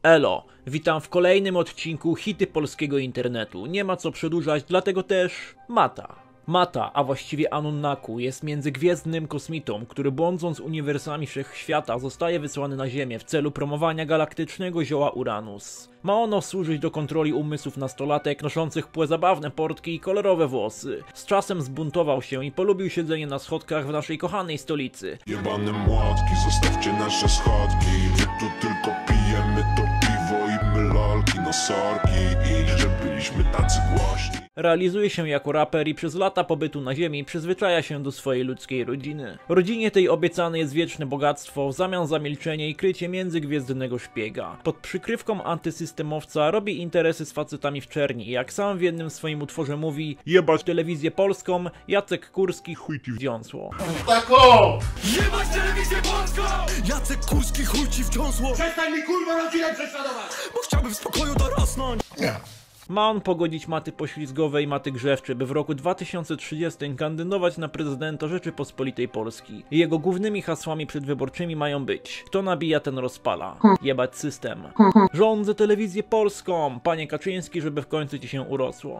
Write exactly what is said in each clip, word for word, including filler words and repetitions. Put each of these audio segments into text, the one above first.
Elo, witam w kolejnym odcinku Hity polskiego internetu. Nie ma co przedłużać, dlatego też Mata. Mata, a właściwie Anunnaku, jest międzygwiezdnym kosmitą, który błądząc uniwersami wszechświata zostaje wysłany na Ziemię w celu promowania galaktycznego zioła Uranus. Ma ono służyć do kontroli umysłów nastolatek noszących płezabawne portki i kolorowe włosy. Z czasem zbuntował się i polubił siedzenie na schodkach w naszej kochanej stolicy. Jebane młotki, zostawcie nasze schodki. My tu tylko pijemy to piwo i my lalki na sorki. I że byliśmy tacy głośni. Realizuje się jako raper i przez lata pobytu na Ziemi przyzwyczaja się do swojej ludzkiej rodziny. Rodzinie tej obiecane jest wieczne bogactwo w zamian za milczenie i krycie międzygwiezdnego szpiega. Pod przykrywką antysystemowca robi interesy z facetami w czerni i jak sam w jednym swoim utworze mówi: jebać telewizję polską, Jacek Kurski chuj ci wdziąsło. Tak o! Jebać telewizję polską! Jacek Kurski chuj ci wdziąsło! Przestań mi kurwa rodzinę prześladować! Bo chciałbym w spokoju dorosnąć! Nie. Ma on pogodzić maty poślizgowe i maty grzewcze, by w roku dwa tysiące trzydziestym kandydować na prezydenta Rzeczypospolitej Polski. Jego głównymi hasłami przedwyborczymi mają być: kto nabija, ten rozpala. Jebać system. Rządzę telewizję polską, panie Kaczyński, żeby w końcu ci się urosło.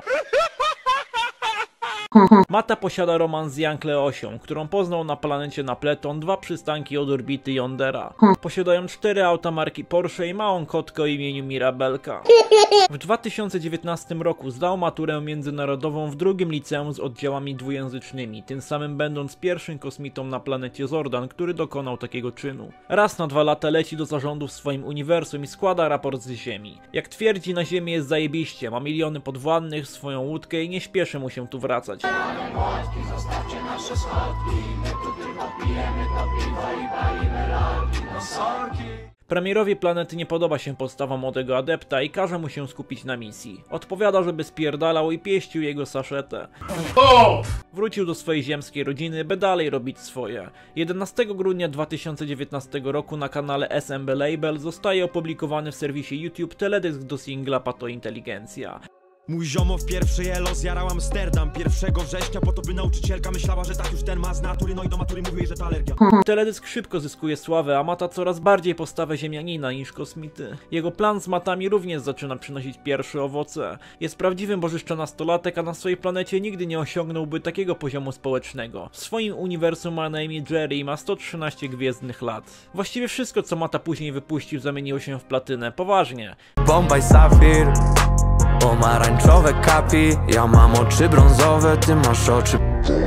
Mata posiada romans z Young Leosią, którą poznał na planecie Napleton, dwa przystanki od orbity Yondera. Posiadają cztery auta marki Porsche i małą kotkę o imieniu Mirabelka. W dwa tysiące dziewiętnastym roku zdał maturę międzynarodową w drugim liceum z oddziałami dwujęzycznymi, tym samym będąc pierwszym kosmitą na planecie Zordan, który dokonał takiego czynu. Raz na dwa lata leci do zarządu w swoim uniwersum i składa raport z Ziemi. Jak twierdzi, na Ziemi jest zajebiście, ma miliony podwładnych, swoją łódkę i nie śpieszy mu się tu wracać. Zostawcie nasze schodki, my tu tylko pijemy to piwo i palimy lalki na sorki. Premierowi planety nie podoba się postawa młodego adepta i każe mu się skupić na misji. Odpowiada, żeby spierdalał i pieścił jego saszetę. O! Wrócił do swojej ziemskiej rodziny, by dalej robić swoje. jedenastego grudnia dwa tysiące dziewiętnastego roku na kanale S M B Label zostaje opublikowany w serwisie YouTube teledysk do singla Pato Inteligencja. Mój ziomo w pierwszej elo zjarał Amsterdam pierwszego września po to, by nauczycielka myślała, że tak już ten ma z natury, no i do matury mówił jej, że to alergia. Teledysk szybko zyskuje sławę, a Mata coraz bardziej postawę ziemianina niż kosmity. Jego plan z matami również zaczyna przynosić pierwsze owoce. Jest prawdziwym bożyszczonastolatek, a na swojej planecie nigdy nie osiągnąłby takiego poziomu społecznego. W swoim uniwersum ma na imię Jerry i ma sto trzynaście gwiezdnych lat. Właściwie wszystko, co Mata później wypuścił, zamieniło się w platynę. Poważnie. Bombaj safir, pomarańczowe kapi. Ja mam oczy brązowe, ty masz oczy.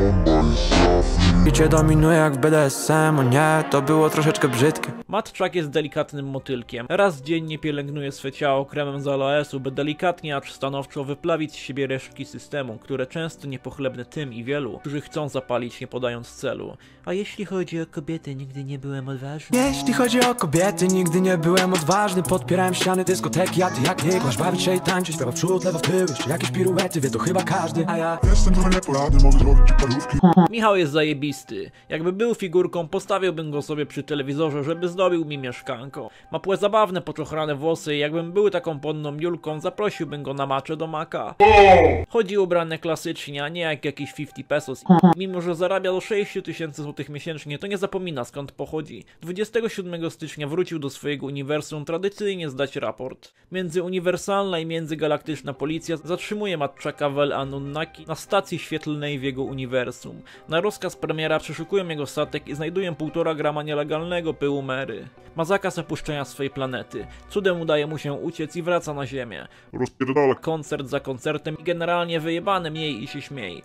I cię dominuje jak w B D S M, o nie, to było troszeczkę brzydkie. Matczak jest delikatnym motylkiem. Raz dziennie pielęgnuje swe ciało kremem z aloesu, by delikatnie, acz stanowczo wyplawić z siebie resztki systemu, które często niepochlebne tym i wielu, którzy chcą zapalić nie podając celu. A jeśli chodzi o kobiety, nigdy nie byłem odważny. Jeśli chodzi o kobiety, nigdy nie byłem odważny. Podpierałem ściany dyskoteki, a ty jak nie kłasz bawić się i tańczyć. Prawa w przód, lewo w tył, jeszcze jakieś piruety, wie to chyba każdy. A ja Jestem trochę nieporadny, mogę zrobić ci parówki. Michał jest zajebisty. Jakby był figurką, postawiłbym go sobie przy telewizorze, żeby zdobił mi mieszkanko. Ma płezabawne, poczochrane włosy i jakbym był taką podną Julką, zaprosiłbym go na macze do Maka. Chodzi ubrany klasycznie, a nie jak jakiś pięćdziesiąt pesos. Mimo że zarabia do sześciu tysięcy złotych miesięcznie, to nie zapomina skąd pochodzi. dwudziestego siódmego stycznia wrócił do swojego uniwersum tradycyjnie zdać raport. Międzyuniwersalna i międzygalaktyczna policja zatrzymuje Matczaka w El Anunnaki na stacji świetlnej w jego uniwersum. Na rozkaz premiera przeszukują jego statek i znajdują półtora grama nielegalnego pyłu Mary. Ma zakaz opuszczenia swojej planety. Cudem udaje mu się uciec i wraca na Ziemię. Rozpierdala. Koncert za koncertem i generalnie wyjebane miej i się śmiej.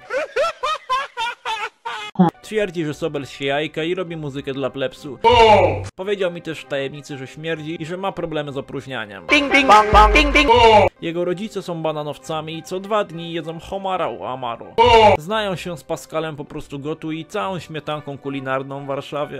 Twierdzi, że Sobel się jajka i robi muzykę dla plebsu. Powiedział mi też w tajemnicy, że śmierdzi i że ma problemy z opróżnianiem. Jego rodzice są bananowcami i co dwa dni jedzą homara u Amaro. Znają się z Pascalem po prostu gotuj i całą śmietanką kulinarną w Warszawie.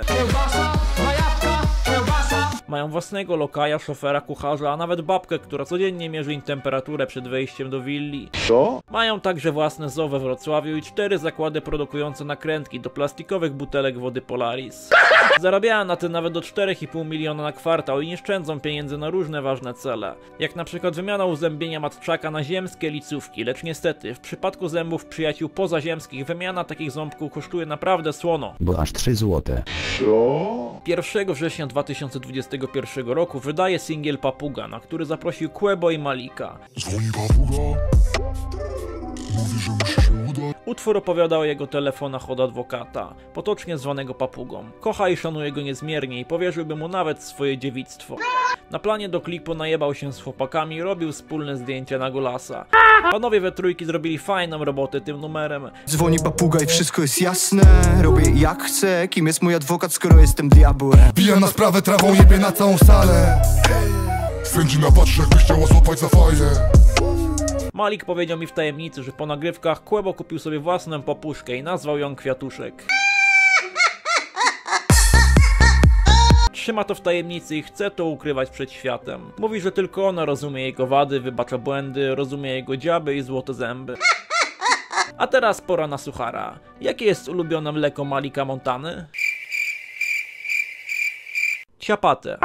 Mają własnego lokaja, szofera, kucharza, a nawet babkę, która codziennie mierzy im temperaturę przed wejściem do willi. Co? Mają także własne zoo we Wrocławiu i cztery zakłady produkujące nakrętki do plastikowych butelek wody Polaris. Zarabiają na tym nawet do czterech i pół miliona na kwartał i nie szczędzą pieniędzy na różne ważne cele. Jak na przykład wymiana uzębienia Matczaka na ziemskie licówki, lecz niestety w przypadku zębów przyjaciół pozaziemskich wymiana takich ząbków kosztuje naprawdę słono. Bo aż trzy złote. Co? pierwszego września dwa tysiące dwudziestego dwudziestego pierwszego roku wydaje singiel Papuga, na który zaprosił Quebo i Malika. Dzwoni papuga, mówi, że musi się udać. Utwór opowiada o jego telefonach od adwokata, potocznie zwanego Papugą. Kocha i szanuje go niezmiernie i powierzyłby mu nawet swoje dziewictwo. Na planie do klipu najebał się z chłopakami i robił wspólne zdjęcia na golasa. Panowie we trójki zrobili fajną robotę tym numerem. Dzwoni papuga i wszystko jest jasne. Robię jak chcę, kim jest mój adwokat, skoro jestem diabłem. Pija na sprawę trawą, jebie na całą salę. Sędzina patrzy, jakby chciała złapać za faję. Malik powiedział mi w tajemnicy, że po nagrywkach Quebo kupił sobie własną papuszkę i nazwał ją Kwiatuszek. Trzyma to w tajemnicy i chce to ukrywać przed światem. Mówi, że tylko ona rozumie jego wady, wybacza błędy, rozumie jego dziaby i złote zęby. A teraz pora na suchara. Jakie jest ulubione mleko Malika Montany? Ciapate.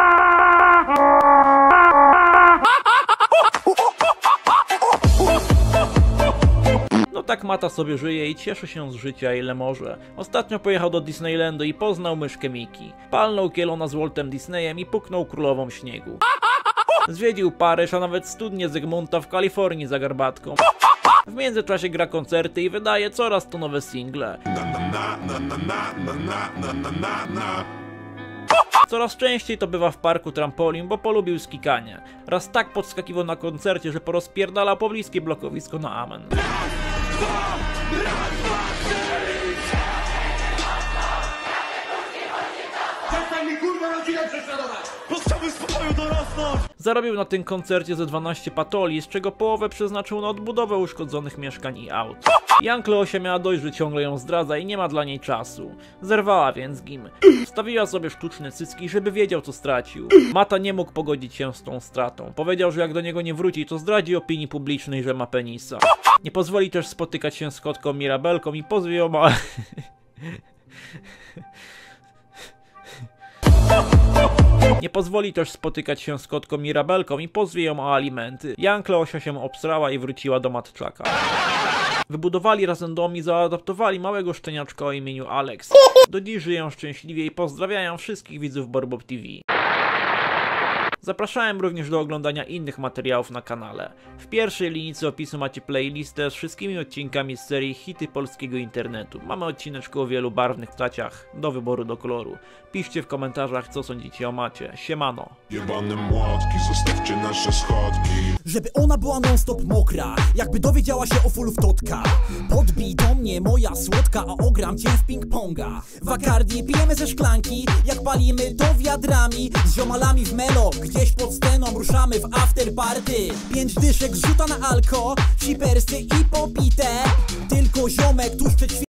No tak Mata sobie żyje i cieszy się z życia ile może. Ostatnio pojechał do Disneylandu i poznał myszkę Miki. Palnął kielona z Waltem Disneyem i puknął królową śniegu. Zwiedził Paryż, a nawet studnię Zygmunta w Kalifornii za garbatką. W międzyczasie gra koncerty i wydaje coraz to nowe single. Coraz częściej to bywa w parku trampolin, bo polubił skikanie. Raz tak podskakiwał na koncercie, że porozpierdalał pobliskie blokowisko na amen. Przestań mi kurwa rodzinę prześladować! Chciałbym w spokoju dorosnąć! Zarobił na tym koncercie ze dwanaście patoli, z czego połowę przeznaczył na odbudowę uszkodzonych mieszkań i aut. Young Leosia miała dość, że ciągle ją zdradza i nie ma dla niej czasu. Zerwała więc Gim. Wstawiła sobie sztuczne cycki, żeby wiedział co stracił. Mata nie mógł pogodzić się z tą stratą. Powiedział, że jak do niego nie wróci, to zdradzi opinii publicznej, że ma penisa. Nie pozwoli też spotykać się z kotką Mirabelką i pozwie ją ma... Nie pozwoli też spotykać się z kotką Mirabelką i pozwie ją o alimenty. Young Leosia się obsrała i wróciła do matczaka. Wybudowali razem dom i zaadaptowali małego szczeniaczka o imieniu Alex. Do dziś żyją szczęśliwie i pozdrawiają wszystkich widzów Borbob T V. Zapraszałem również do oglądania innych materiałów na kanale. W pierwszej linijce opisu macie playlistę z wszystkimi odcinkami z serii Hity polskiego internetu. Mamy odcineczku o wielu barwnych ptaciach, do wyboru do koloru. Piszcie w komentarzach co sądzicie o Macie. Siemano! Jebane młotki, zostawcie nasze schodki. Żeby ona była non stop mokra, jakby dowiedziała się o fulów totka. Podbij do mnie moja słodka, a ogram cię w ping-ponga. Bacardi pijemy ze szklanki, jak palimy to wiadrami. Z ziomalami w melo, gdzieś pod sceną ruszamy w afterparty. Pięć dyszek zrzuta na alko, cipersy i popite. Tylko ziomek tuż przed